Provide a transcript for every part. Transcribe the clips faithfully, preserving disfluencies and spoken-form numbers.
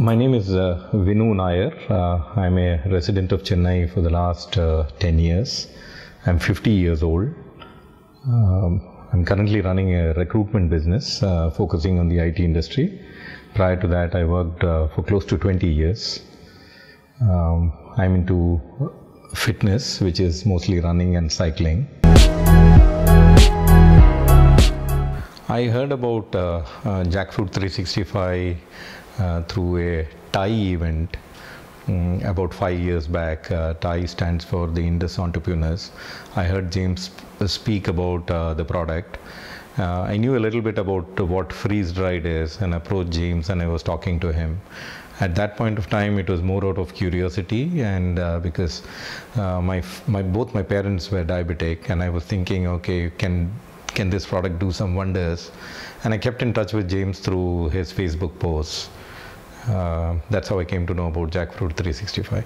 My name is uh, Vinu Nair. Uh, I'm a resident of Chennai for the last uh, ten years. I'm fifty years old. Um, I'm currently running a recruitment business uh, focusing on the I T industry. Prior to that, I worked uh, for close to twenty years. Um, I'm into fitness, which is mostly running and cycling. I heard about uh, uh, Jackfruit three sixty-five uh, through a T I event um, about five years back. Uh, T I stands for the Indus Entrepreneurs. I heard James speak about uh, the product. Uh, I knew a little bit about what freeze-dried is and approached James, and I was talking to him. At that point of time, it was more out of curiosity, and uh, because uh, my, my both my parents were diabetic, and I was thinking, okay, can can this product do some wonders? And I kept in touch with James through his Facebook posts. Uh, that's how I came to know about Jackfruit three sixty-five.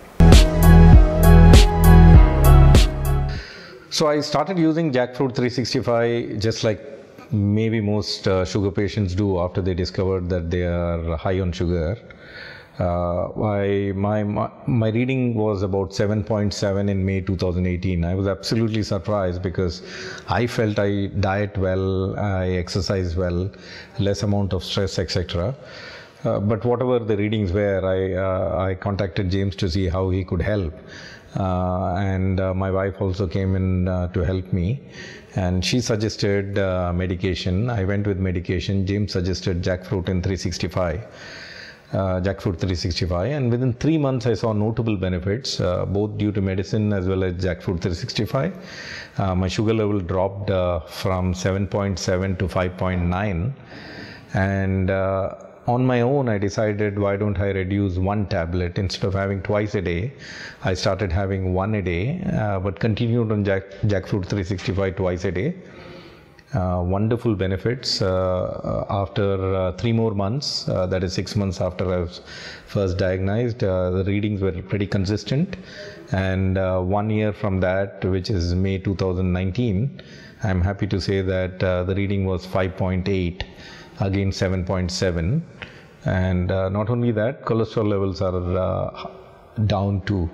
So I started using Jackfruit three sixty-five just like maybe most uh, sugar patients do after they discovered that they are high on sugar. Uh, I, my, my, my reading was about seven point seven in May two thousand eighteen. I was absolutely surprised because I felt I diet well, I exercise well, less amount of stress, et cetera. Uh, but whatever the readings were, I, uh, I contacted James to see how he could help. Uh, and uh, my wife also came in uh, to help me, and she suggested uh, medication. I went with medication. James suggested Jackfruit in three sixty-five. Uh, Jackfruit three sixty-five, and within three months I saw notable benefits, uh, both due to medicine as well as Jackfruit three sixty-five. Uh, my sugar level dropped uh, from seven point seven to five point nine, and uh, on my own I decided, why don't I reduce one tablet instead of having twice a day. I started having one a day, uh, but continued on Jack, Jackfruit three sixty-five twice a day. Uh, wonderful benefits. Uh, after uh, three more months, uh, that is six months after I was first diagnosed, uh, the readings were pretty consistent, and uh, one year from that, which is May two thousand nineteen, I'm happy to say that uh, the reading was five point eight against seven point seven, and uh, not only that, cholesterol levels are uh, down too.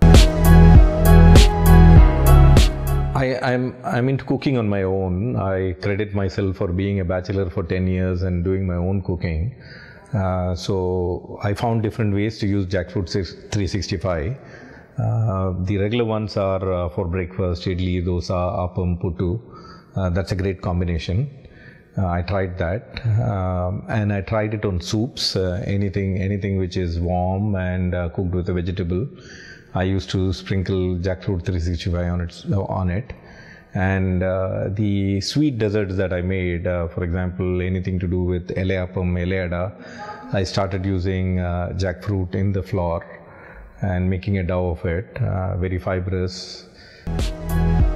I, I'm, I'm into cooking on my own. I credit myself for being a bachelor for ten years and doing my own cooking. Uh, so I found different ways to use Jackfruit three sixty-five. Uh, the regular ones are uh, for breakfast: idli, dosa, appam, puttu. Uh, that's a great combination. Uh, I tried that, um, and I tried it on soups. Uh, anything, anything which is warm and uh, cooked with a vegetable. I used to sprinkle Jackfruit three sixty-five on it, on it. And uh, the sweet desserts that I made, uh, for example, anything to do with eleapam, eleada, I started using uh, jackfruit in the flour and making a dough of it, uh, very fibrous.